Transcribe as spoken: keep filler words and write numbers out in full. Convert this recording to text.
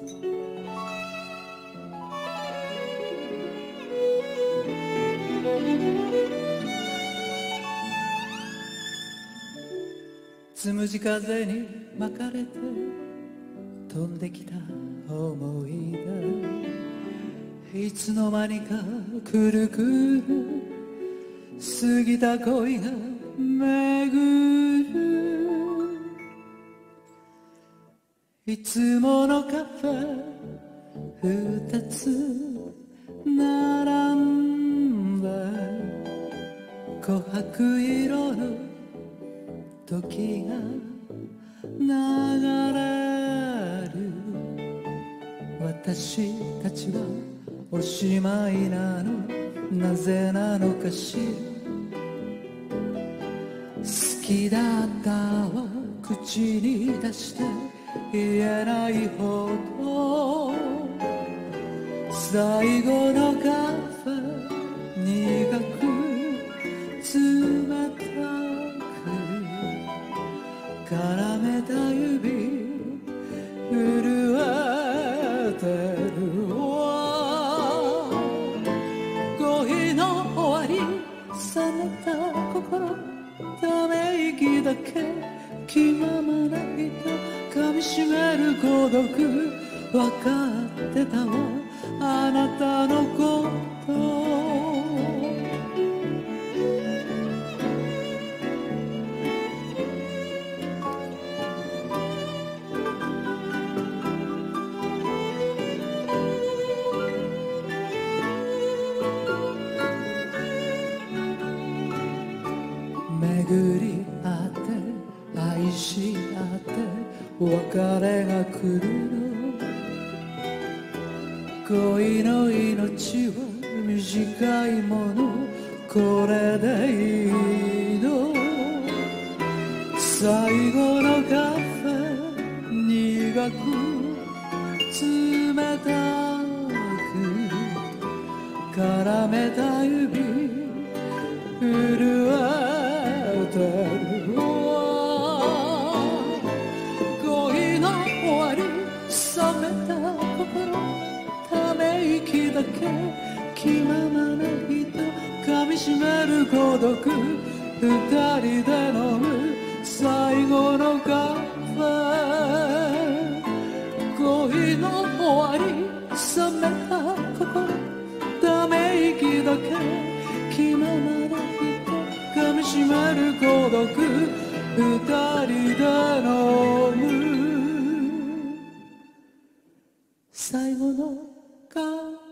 つむじ風に巻かれて飛んできた思い出、いつの間にかくるくる過ぎた恋が巡る。いつものカフェ二つ並んで琥珀色の時が流れる。私たちはおしまいなの、なぜなのかしら。好きだったは口に出して言えないほど、最後のカフェ苦く冷たく絡めた指震えてるわ。恋の終わり冷めた心、ため息だけ気ままな人、噛みしめる孤独、分かってたわあなたのこと。巡り合って愛し合って別れが来るの。恋の命は短いもの、これでいいの。最後のカフェ苦く冷たく絡めた指震えてるわ。恋の終わり冷めた心、ため息だけ気ままな人、噛みしめる孤独、二人で飲む最後のカフェ。恋の終わり冷めた心、ため息だけ気ままな人、噛みしめる孤独、二人で飲む最後のカフェ。